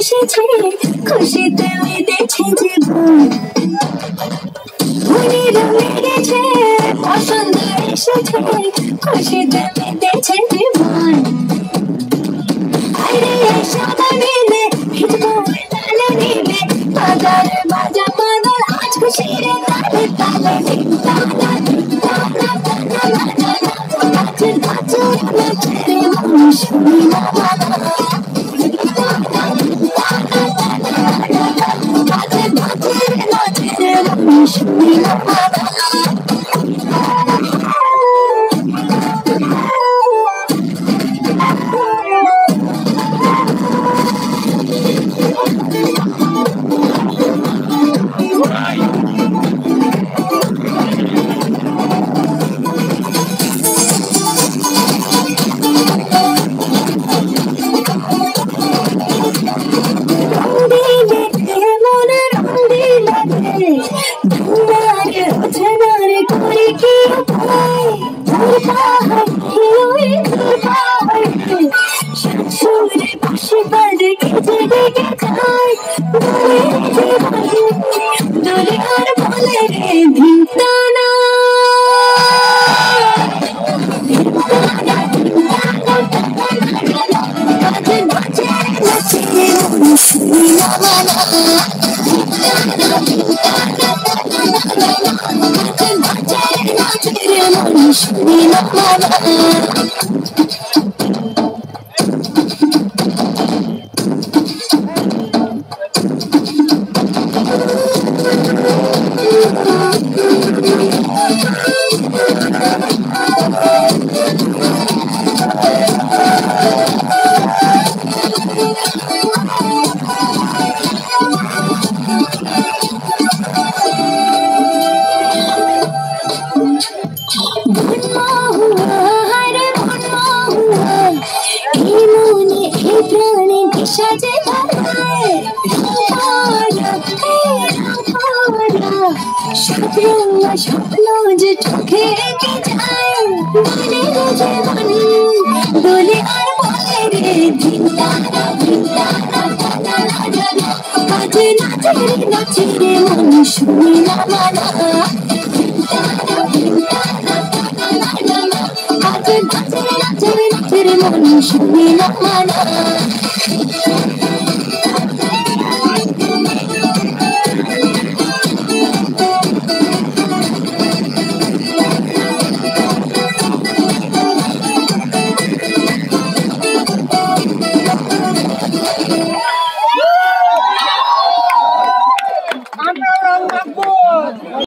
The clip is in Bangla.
এসেছে খুশিতে মেতেছে জীবন মনেরা লেগেছে পছন্দ এসেছে খুশিতে মেতেছে জীবন আরে সবাই মিলে হিজবো তালে নিলে বাজারে বাজা বাদল আজ খুশির তালে তালে তালা তালা তালা নাচে নাচে নাচে রে মন শুনি না স্বপ্ন যে চোখে এঁকে যায় মনের জীবন দোলে আর বলে রে ধিন্দারা ধিন্দারা কাজে নাচে রে নাচে রে মন শুনি না মানা ধিন্দারা ধিন্দারা কাজে নাচে নাচে নাচে রে মন শুনি না মানা